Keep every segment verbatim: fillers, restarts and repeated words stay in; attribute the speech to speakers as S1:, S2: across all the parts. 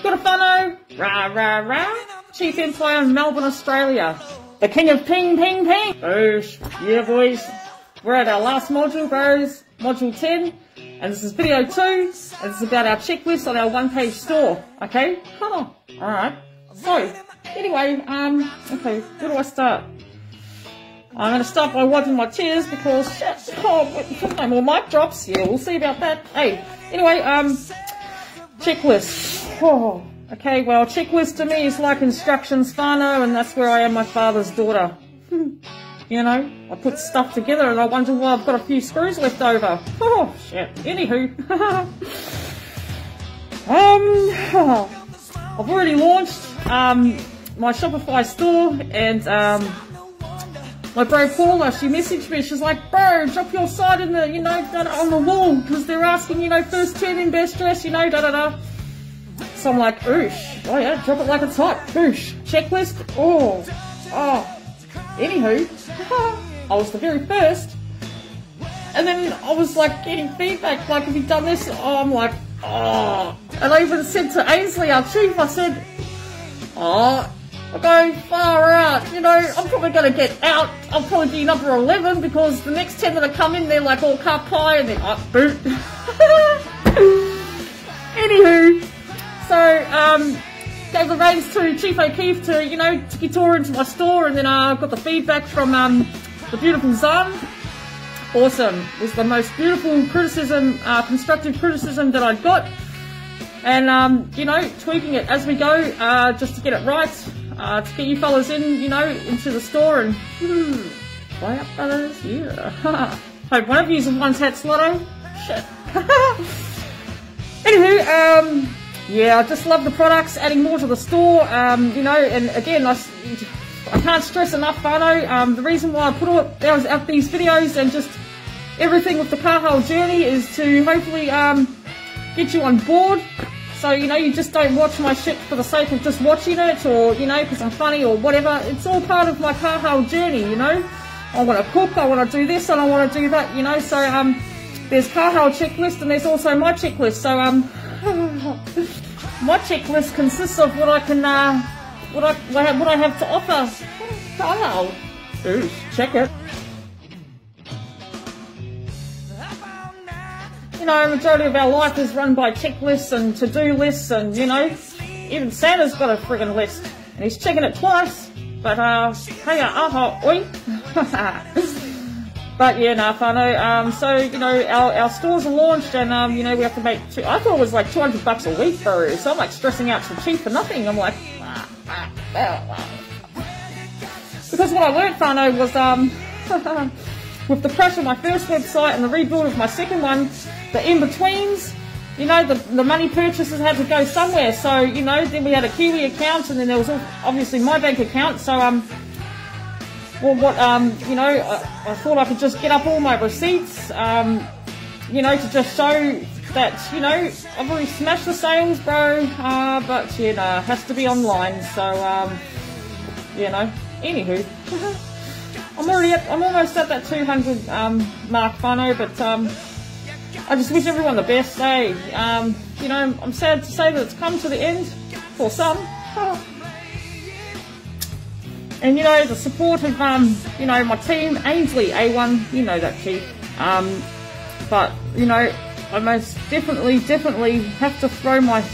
S1: Got a whānau, rah, rah, rah. Chief Empire in Melbourne, Australia. The king of ping, ping, ping. Boosh. Yeah, boys. We're at our last module, bros. Module ten. And this is video two. And this is about our checklist on our one-page store. Okay? Oh, alright. So, anyway, um, okay, where do I start? I'm going to start by wiping my tears because, shit, oh, no more mic drops. Yeah, we'll see about that. Hey, anyway, um, checklist. Oh, okay, well, checklist to me is like instructions, whānau, and that's where I am my father's daughter. You know, I put stuff together and I wonder why I've got a few screws left over. Oh, shit. Anywho. um, I've already launched, um, my Shopify store, and, um, my bro Paula, she messaged me, she's like, bro, drop your site in the, you know, on the wall, because they're asking, you know, first turn in, best dress, you know, da da da. So I'm like, oosh, oh yeah, drop it like it's hot, oosh, checklist, oh, oh. Anywho, I was the very first, and then I was like getting feedback, like, have you done this? Oh, I'm like, oh. And I even said to Ainsley, our chief, I said, oh, I go far out, you know, I'm probably going to get out, I'll probably be number eleven because the next ten that are coming, they're like all car pie and then up boot. Anywho, so, um, gave the reins to Chief O'Keefe to, you know, took a tour into my store, and then I uh, got the feedback from um, the beautiful Zan. Awesome. It was the most beautiful criticism, uh, constructive criticism that I got. And, um, you know, tweaking it as we go, uh, just to get it right. Uh, to get you fellas in, you know, into the store and whoo, play up fellas, yeah. Hope one of you have won Tats Lotto. Shit. Anywho, um, yeah, I just love the products, adding more to the store, um, you know, and again, I, I can't stress enough, whānau, um, the reason why I put all, those out these videos and just everything with the Kahal journey is to hopefully, um, get you on board. So, you know, you just don't watch my shit for the sake of just watching it, or, you know, because I'm funny or whatever. It's all part of my Kahal journey, you know. I want to cook, I want to do this, and I want to do that, you know. So, um, there's Kahal checklist, and there's also my checklist. So, um, my checklist consists of what I can, uh, what I, what I have to offer. Kahal. Ooh, check it. You know, the majority of our life is run by checklists and to-do lists, and, you know, even Santa's got a friggin' list, and he's checking it twice, but, uh, hey, aha, oi. But, yeah, nah, whānau, um, so, you know, our, our stores are launched, and, um, you know, we have to make, two, I thought it was like two hundred bucks a week, bro, so I'm, like, stressing out for cheap for nothing. I'm like, because what I learned, whānau, was, um, with the crash of my first website and the rebuild of my second one, the in-betweens, you know, the, the money purchases had to go somewhere. So, you know, then we had a Kiwi account, and then there was obviously my bank account. So, um, well, what, um, you know, I, I thought I could just get up all my receipts, um, you know, to just show that, you know, I've already smashed the sales, bro, uh, but, you know, it has to be online. So, um, you know, anywho. I'm already at, I'm almost at that two hundred um, mark, whānau, but um, I just wish everyone the best, eh? Um, you know, I'm sad to say that it's come to the end for some. And, you know, the support of, um, you know, my team, Ainsley, A one, you know that chief. Um, but, you know, I most definitely, definitely have to throw my...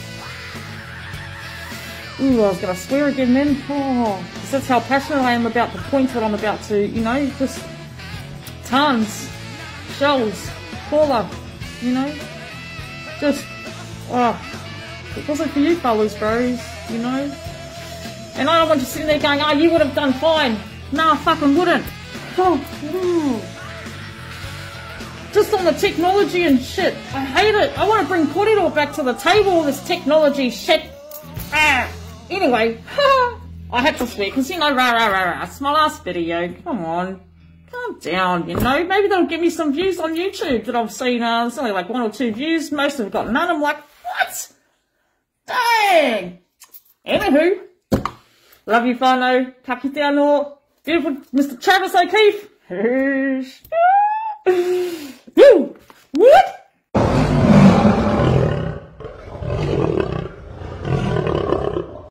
S1: Ooh, I was going to swear again then. Oh, that's how passionate I am about the point that I'm about to, you know, just tons, shells, Paula, you know, just, oh, it wasn't for you fellas, bros, you know. And I don't want you sitting there going, oh, you would have done fine. No, I fucking wouldn't. Oh, ooh. Just on the technology and shit. I hate it. I want to bring Kōrero back to the table, all this technology shit. Ah. Anyway, I had to swear, because, you know, rah, rah, rah, rah, it's my last video. Come on. Calm down, you know. Maybe they'll give me some views on YouTube that I've seen. Uh, there's only like one or two views. Most have got none. I'm like, what? Dang. Anywho, love you, whānau. Ka kite anō. Beautiful Mister Travis O'Keefe. Woo! What?